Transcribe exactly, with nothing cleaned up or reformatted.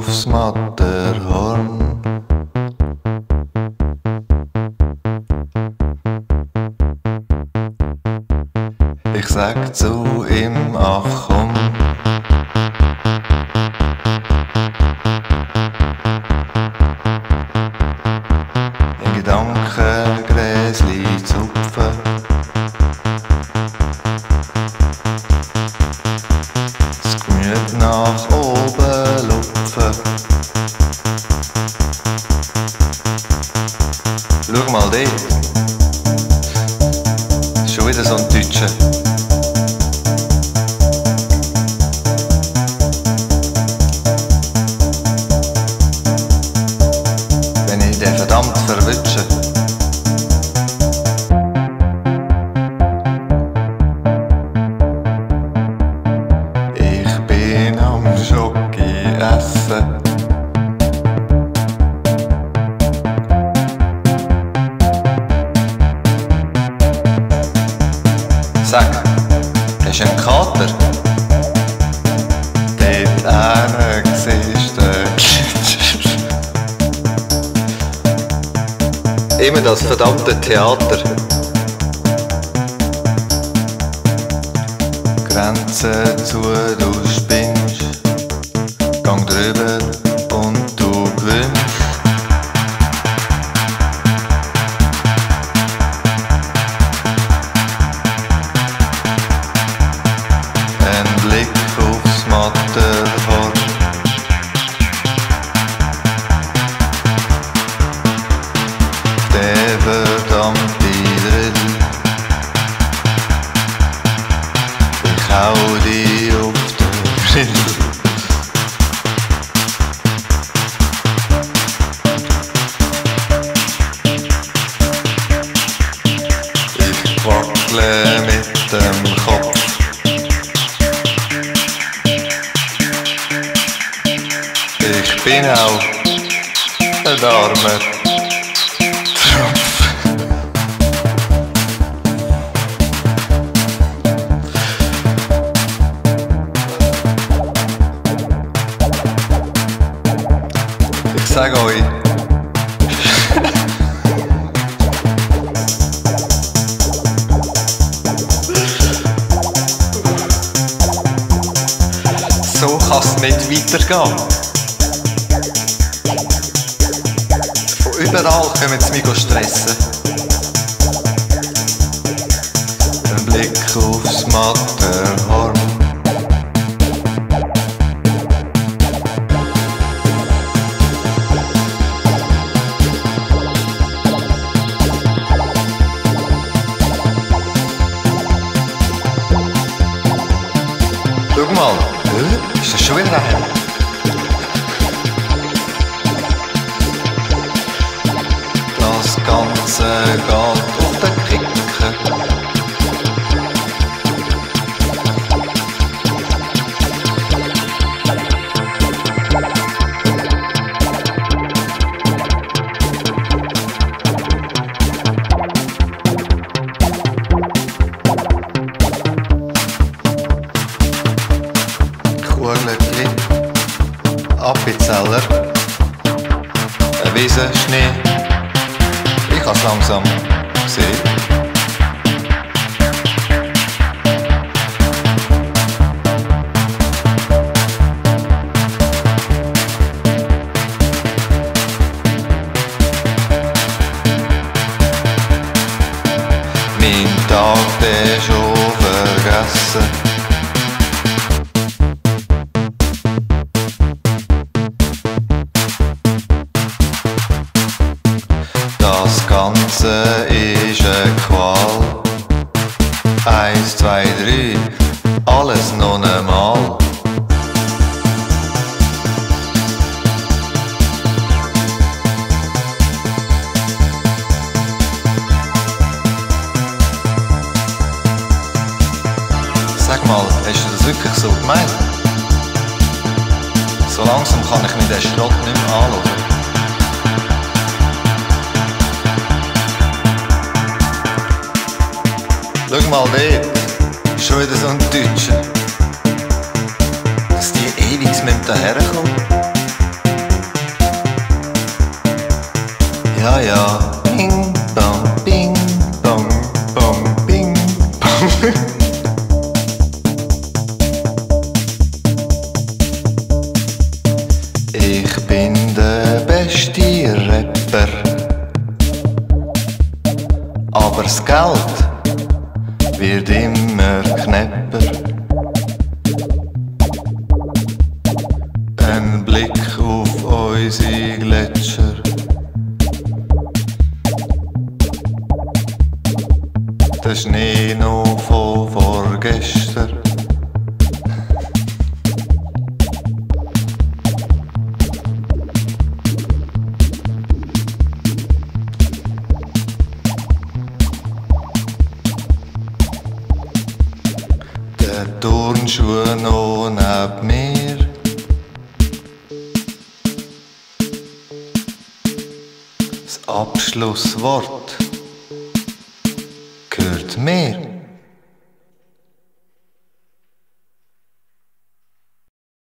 aufs Matterhorn. Ich sag zu ihm, ach komm. In Gedanken Gräsli zupfen. Das Gemüt nach oben lupfen. Schau mal dort. Schon wieder so ein Deutscher. Wenn ich den verdammt verwünsche. Ich bin am Schoki essen. Sag, hast du einen Kater? Dort hinten siehst du immer das verdammte Theater. Grenzen zu, du spinnst. Gang drüber und du gewinnst. Ein Blick aufs Matterhorn. Der verdammte Drill. Ich hau dich auf den Grill. Ich wackle mit dem Kopf. Ich bin auch ein armer Tropf. Ich sag euch, so kann's nicht weitergehen. Überall können sie mich stressen. Ein Blick aufs Matterhorn. Schau mal, ist das schon wieder einer? Das Ganze geht auf den Kicker. Kugelchen, Appenzeller, ein Wiesenschnee. Ich kann es langsam sehen. Mein Tag, der ist schon vergessen. Das Ganze ist eine Qual. Eins, zwei, drei, alles noch einmal. Sag mal, hast du das wirklich so gemeint? So langsam kann ich mir den Schrott nicht mehr anschauen. Schau mal dort, schon wieder so ein Deutscher. Dass die ewig mit daherkommen. Ja, ja, bing, bong, bing, bong, bong, bing, bong. Ich bin der beste Rapper, aber das Geld wird immer knapper. Ein Blick auf unsere Gletscher, der Schnee noch von vorgestern. Der Turnschuh noch neben mir, das Abschlusswort gehört mir.